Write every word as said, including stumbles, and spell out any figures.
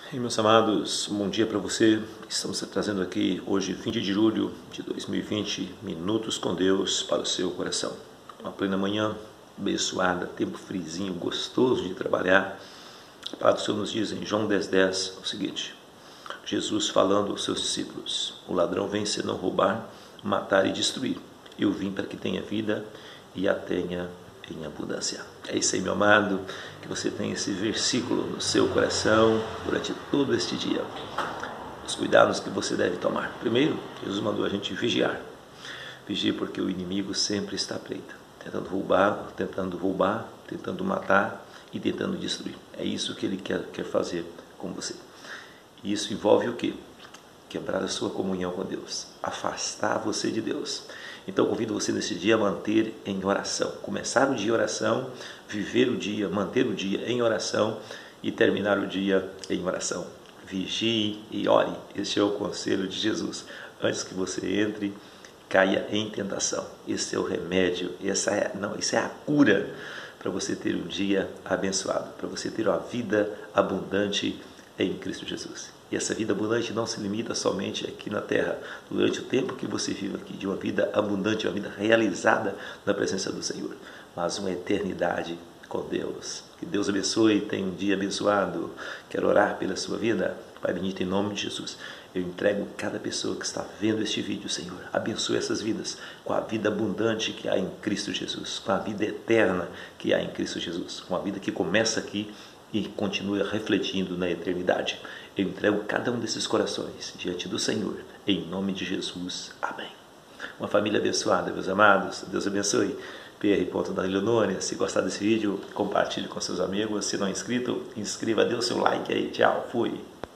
E meus amados, um bom dia para você. Estamos trazendo aqui hoje, vinte de julho de dois mil e vinte, minutos com Deus para o seu coração. Uma plena manhã, abençoada, tempo frizinho, gostoso de trabalhar. A palavra do Senhor nos diz em João dez, dez o seguinte: Jesus falando aos seus discípulos: o ladrão vem senão roubar, matar e destruir. Eu vim para que tenha vida e a tenha em abundância. É isso aí, meu amado, que você tenha esse versículo no seu coração durante todo este dia. Os cuidados que você deve tomar. Primeiro, Jesus mandou a gente vigiar. Vigie porque o inimigo sempre está à pleita, tentando roubar, tentando roubar, tentando matar e tentando destruir. É isso que ele quer, quer fazer com você. E isso envolve o quê? Quebrar a sua comunhão com Deus, afastar você de Deus. Então convido você nesse dia a manter em oração, começar o dia em oração, viver o dia, manter o dia em oração e terminar o dia em oração. Vigie e ore, este é o conselho de Jesus, antes que você entre, caia em tentação. Esse é o remédio, essa é, não, isso é a cura para você ter um dia abençoado, para você ter uma vida abundante em Cristo Jesus. E essa vida abundante não se limita somente aqui na terra, durante o tempo que você vive aqui, de uma vida abundante, uma vida realizada na presença do Senhor, mas uma eternidade com Deus. Que Deus abençoe e tenha um dia abençoado. Quero orar pela sua vida. Pai bendito, em nome de Jesus, eu entrego cada pessoa que está vendo este vídeo, Senhor. Abençoe essas vidas com a vida abundante que há em Cristo Jesus, com a vida eterna que há em Cristo Jesus, com a vida que começa aqui e continua refletindo na eternidade. Eu entrego cada um desses corações diante do Senhor, em nome de Jesus. Amém. Uma família abençoada, meus amados. Deus abençoe. P R Danilo Nunes. Se gostar desse vídeo, compartilhe com seus amigos. Se não é inscrito, inscreva, dê o seu like aí. Tchau, fui.